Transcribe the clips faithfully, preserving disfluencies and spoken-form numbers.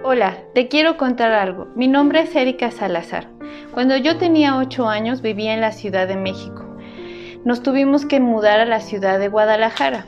Hola, te quiero contar algo. Mi nombre es Erika Salazar. Cuando yo tenía ocho años vivía en la Ciudad de México. Nos tuvimos que mudar a la ciudad de Guadalajara.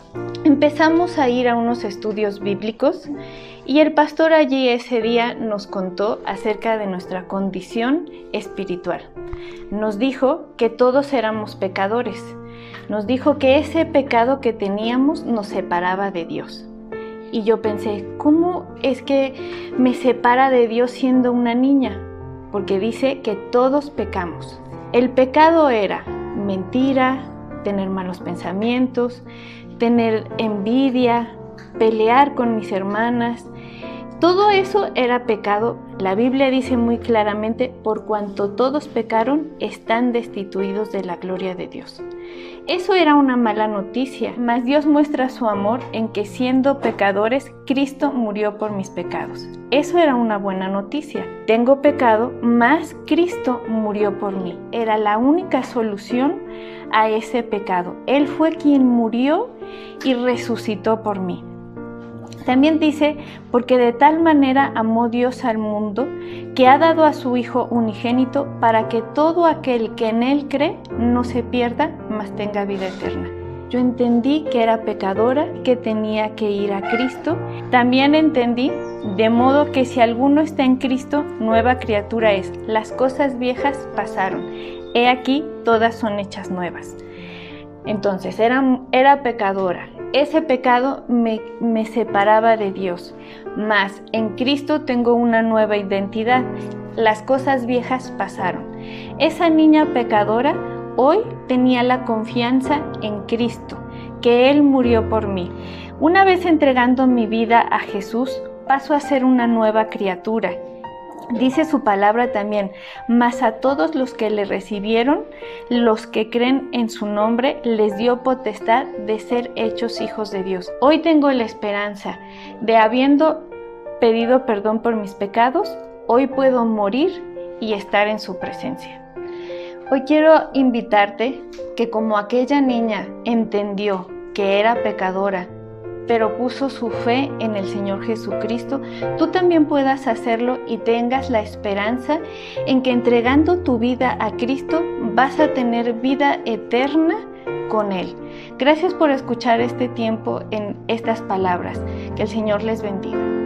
Empezamos a ir a unos estudios bíblicos y el pastor allí ese día nos contó acerca de nuestra condición espiritual. Nos dijo que todos éramos pecadores. Nos dijo que ese pecado que teníamos nos separaba de Dios. Y yo pensé, ¿cómo es que me separa de Dios siendo una niña? Porque dice que todos pecamos. El pecado era mentira, tener malos pensamientos, tener envidia, pelear con mis hermanas. Todo eso era pecado. La Biblia dice muy claramente, por cuanto todos pecaron, están destituidos de la gloria de Dios. Eso era una mala noticia, mas Dios muestra su amor en que siendo pecadores, Cristo murió por mis pecados. Eso era una buena noticia. Tengo pecado, mas Cristo murió por mí. Era la única solución a ese pecado. Él fue quien murió y resucitó por mí. También dice, porque de tal manera amó Dios al mundo, que ha dado a su Hijo unigénito para que todo aquel que en Él cree no se pierda, mas tenga vida eterna. Yo entendí que era pecadora, que tenía que ir a Cristo. También entendí, de modo que si alguno está en Cristo, nueva criatura es. Las cosas viejas pasaron. He aquí, todas son hechas nuevas. Entonces, era, era pecadora. Ese pecado me, me separaba de Dios. Mas en Cristo tengo una nueva identidad. Las cosas viejas pasaron. Esa niña pecadora hoy tenía la confianza en Cristo, que Él murió por mí. Una vez entregando mi vida a Jesús, paso a ser una nueva criatura. Dice su palabra también, mas a todos los que le recibieron, los que creen en su nombre, les dio potestad de ser hechos hijos de Dios. Hoy tengo la esperanza de, habiendo pedido perdón por mis pecados, hoy puedo morir y estar en su presencia. Hoy quiero invitarte que como aquella niña entendió que era pecadora, pero puso su fe en el Señor Jesucristo, tú también puedas hacerlo y tengas la esperanza en que entregando tu vida a Cristo vas a tener vida eterna con Él. Gracias por escuchar este tiempo en estas palabras. Que el Señor les bendiga.